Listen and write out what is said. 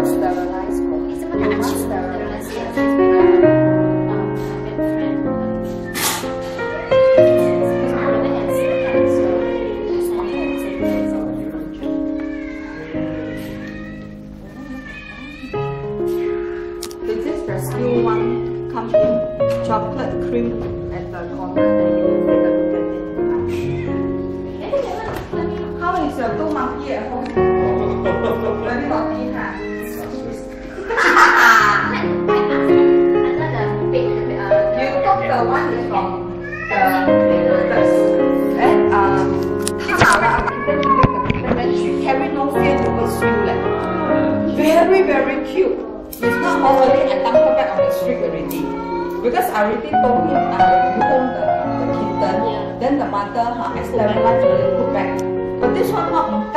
sterilize ko. You must sterilize. Yes, it's been a friend. This is rescue one. Come in chocolate cream at the corner. Then you take a look at it. How is your two monkey at home? Very lucky, huh? You took the one is from the first. And then she carry no fear towards you. Very, very cute. If not, already I dump her back on the street already. Because I already told him you own the kitten. Then the mother I sterilized and put back. But this one not.